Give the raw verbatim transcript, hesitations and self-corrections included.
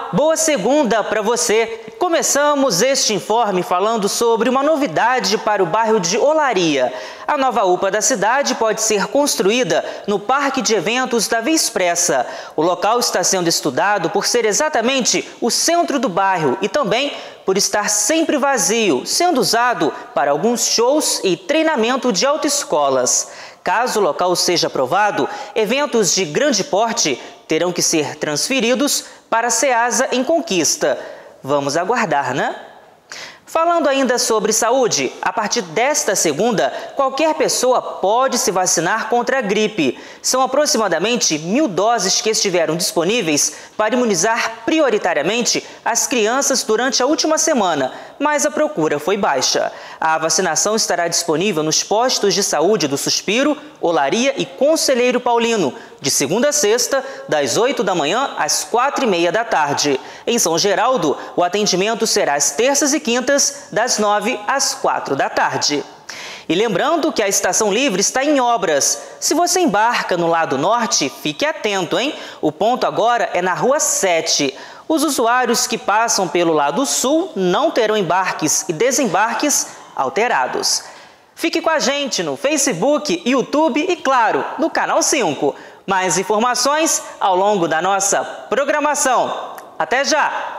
Olá, boa segunda para você. Começamos este informe falando sobre uma novidade para o bairro de Olaria. A nova U P A da cidade pode ser construída no Parque de Eventos da Via Expressa. O local está sendo estudado por ser exatamente o centro do bairro e também por estar sempre vazio, sendo usado para alguns shows e treinamento de autoescolas. Caso o local seja aprovado, eventos de grande porte terão que ser transferidos para a Ceasa em Conquista. Vamos aguardar, né? Falando ainda sobre saúde, a partir desta segunda, qualquer pessoa pode se vacinar contra a gripe. São aproximadamente mil doses que estiveram disponíveis para imunizar prioritariamente as crianças durante a última semana, mas a procura foi baixa. A vacinação estará disponível nos postos de saúde do Suspiro, Olaria e Conselheiro Paulino, de segunda a sexta, das oito da manhã às quatro e meia da tarde. Em São Geraldo, o atendimento será às terças e quintas, das nove às quatro da tarde. E lembrando que a Estação Livre está em obras. Se você embarca no lado norte, fique atento, hein? O ponto agora é na Rua sete. Os usuários que passam pelo lado sul não terão embarques e desembarques alterados. Fique com a gente no Facebook, YouTube e, claro, no Canal cinco. Mais informações ao longo da nossa programação. Até já!